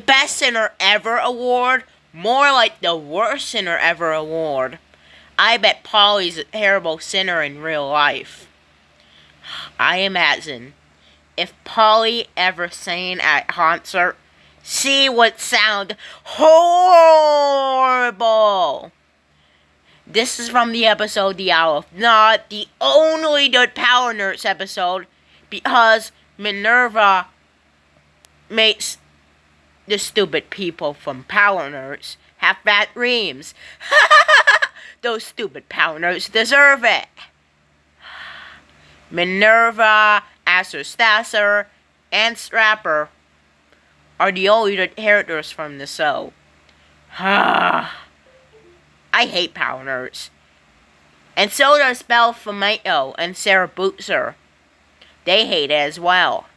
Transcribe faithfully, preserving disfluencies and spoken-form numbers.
Best Sinner Ever Award? More like the Worst Sinner Ever Award. I bet Polly's a terrible sinner in real life. I imagine if Polly ever sang at concert, she would sound horrible. This is from the episode The Owl of Nod, the only good Power Nerds episode, because Minerva makes the stupid people from Power Nerds have bad dreams. Those stupid Power Nerds deserve it. Minerva, Aster Stasser, and Strapper are the only good characters from the show. I hate Power Nerds. And so does Belle Famato and Sarah Bootser. They hate it as well.